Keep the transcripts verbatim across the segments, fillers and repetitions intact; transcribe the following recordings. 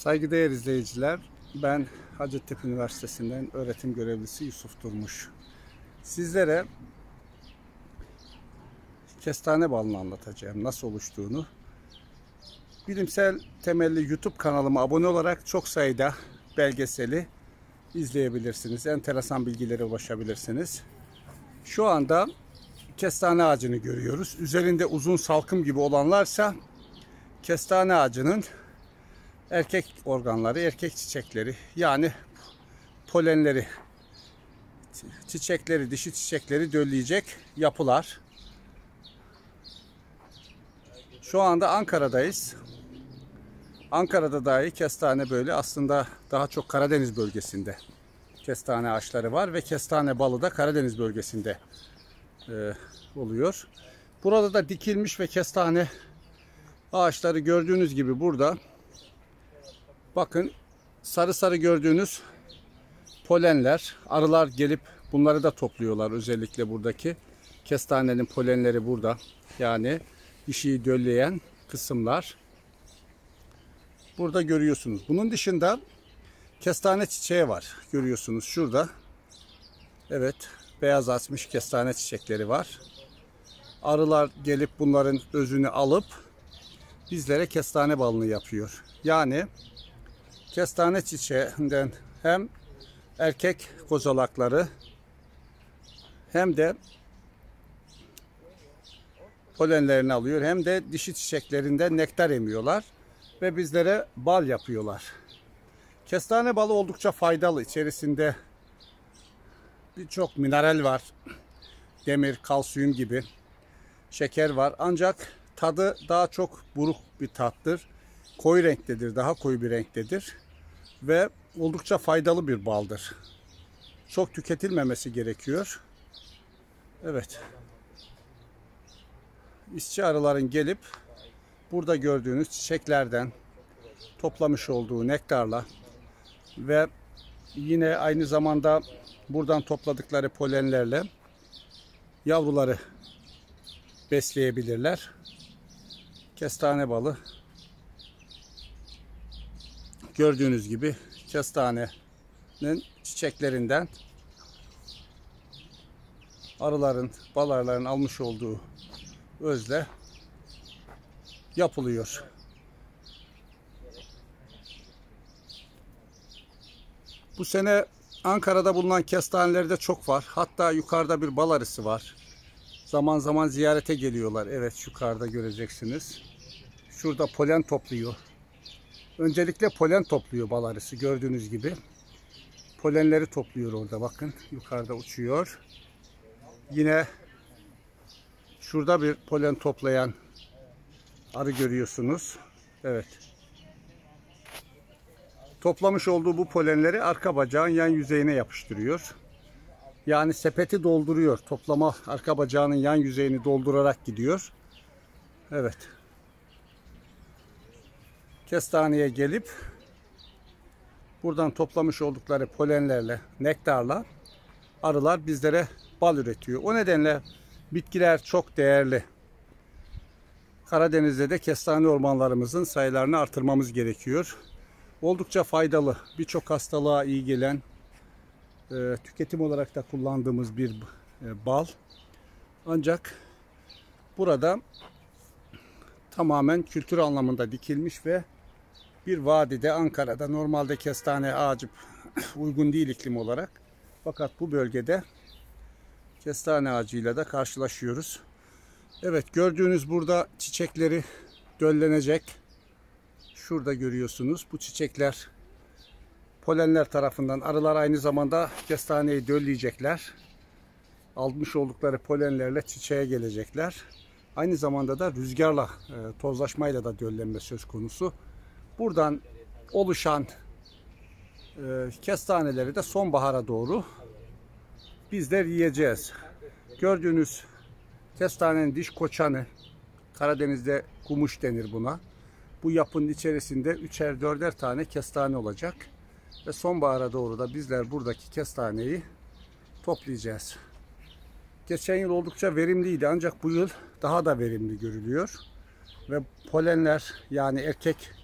Saygıdeğer izleyiciler, ben Hacettepe Üniversitesi'nden öğretim görevlisi Yusuf Durmuş. Sizlere kestane balını anlatacağım, nasıl oluştuğunu. Bilimsel temelli YouTube kanalıma abone olarak çok sayıda belgeseli izleyebilirsiniz. Enteresan bilgilere ulaşabilirsiniz. Şu anda kestane ağacını görüyoruz. Üzerinde uzun salkım gibi olanlarsa kestane ağacının erkek organları, erkek çiçekleri, yani polenleri, çiçekleri, dişi çiçekleri dölleyecek yapılar. Şu anda Ankara'dayız. Ankara'da dahi kestane böyle, aslında daha çok Karadeniz bölgesinde kestane ağaçları var ve kestane balı da Karadeniz bölgesinde e, oluyor. Burada da dikilmiş ve kestane ağaçları gördüğünüz gibi burada. Bakın, sarı sarı gördüğünüz polenler, arılar gelip bunları da topluyorlar. Özellikle buradaki kestanenin polenleri burada. Yani dişiyi dölleyen kısımlar burada görüyorsunuz. Bunun dışında kestane çiçeği var. Görüyorsunuz şurada. Evet, beyaz açmış kestane çiçekleri var. Arılar gelip bunların özünü alıp bizlere kestane balını yapıyor. Yani kestane çiçeğinden hem erkek kozalakları hem de polenlerini alıyor, hem de dişi çiçeklerinden nektar emiyorlar ve bizlere bal yapıyorlar. Kestane balı oldukça faydalı. İçerisinde birçok mineral var. Demir, kalsiyum gibi. Şeker var. Ancak tadı daha çok buruk bir tattır. Koyu renktedir. Daha koyu bir renktedir. Ve oldukça faydalı bir baldır. Çok tüketilmemesi gerekiyor. Evet. İşçi arıların gelip burada gördüğünüz çiçeklerden toplamış olduğu nektarla ve yine aynı zamanda buradan topladıkları polenlerle yavruları besleyebilirler. Kestane balı gördüğünüz gibi kestanenin çiçeklerinden arıların, bal arıların almış olduğu özle yapılıyor. Bu sene Ankara'da bulunan kestanelerde çok var. Hatta yukarıda bir bal arısı var. Zaman zaman ziyarete geliyorlar. Evet, yukarıda göreceksiniz. Şurada polen topluyor. Öncelikle polen topluyor bal arısı, gördüğünüz gibi. Polenleri topluyor orada, bakın. Yukarıda uçuyor. Yine şurada bir polen toplayan arı görüyorsunuz. Evet. Toplamış olduğu bu polenleri arka bacağın yan yüzeyine yapıştırıyor. Yani sepeti dolduruyor. Toplama arka bacağının yan yüzeyini doldurarak gidiyor. Evet. Kestaneye gelip buradan toplamış oldukları polenlerle, nektarla arılar bizlere bal üretiyor. O nedenle bitkiler çok değerli. Karadeniz'de de kestane ormanlarımızın sayılarını artırmamız gerekiyor. Oldukça faydalı, birçok hastalığa iyi gelen, e, tüketim olarak da kullandığımız bir e, bal. Ancak burada tamamen kültür anlamında dikilmiş ve bir vadide, Ankara'da normalde kestane ağacı uygun değil iklim olarak. Fakat bu bölgede kestane ağacıyla da karşılaşıyoruz. Evet, gördüğünüz burada çiçekleri döllenecek. Şurada görüyorsunuz bu çiçekler polenler tarafından, arılar aynı zamanda kestaneyi dölleyecekler. Almış oldukları polenlerle çiçeğe gelecekler. Aynı zamanda da rüzgarla, e, tozlaşmayla da döllenme söz konusu. Buradan oluşan e, kestaneleri de sonbahara doğru bizler yiyeceğiz. Gördüğünüz kestanenin diş koçanı, Karadeniz'de kumuş denir buna. Bu yapının içerisinde üçer dörder tane kestane olacak. Ve sonbahara doğru da bizler buradaki kestaneyi toplayacağız. Geçen yıl oldukça verimliydi, ancak bu yıl daha da verimli görülüyor. Ve polenler, yani erkek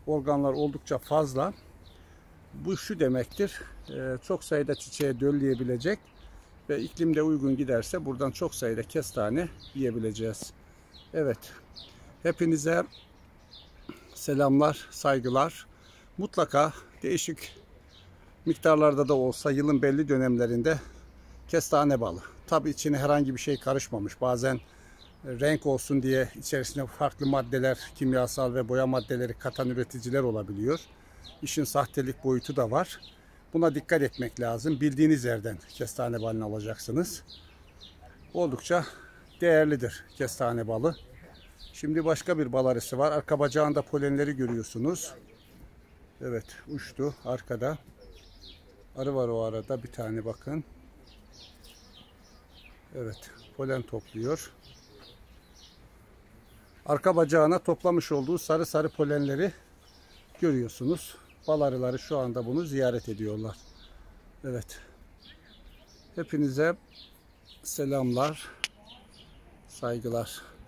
organlar oldukça fazla. Bu şu demektir, çok sayıda çiçeğe dölleyebilecek ve iklimde uygun giderse buradan çok sayıda kestane yiyebileceğiz. Evet, hepinize selamlar, saygılar. Mutlaka değişik miktarlarda da olsa yılın belli dönemlerinde kestane balı. Tabii içine herhangi bir şey karışmamış. Bazen renk olsun diye içerisine farklı maddeler, kimyasal ve boya maddeleri katan üreticiler olabiliyor. İşin sahtelik boyutu da var. Buna dikkat etmek lazım. Bildiğiniz yerden kestane balını alacaksınız. Oldukça değerlidir kestane balı. Şimdi başka bir bal arısı var. Arka bacağında polenleri görüyorsunuz. Evet, uçtu arkada. Arı var o arada bir tane, bakın. Evet, polen topluyor. Arka bacağına toplamış olduğu sarı sarı polenleri görüyorsunuz. Bal arıları şu anda bunu ziyaret ediyorlar. Evet. Hepinize selamlar, saygılar.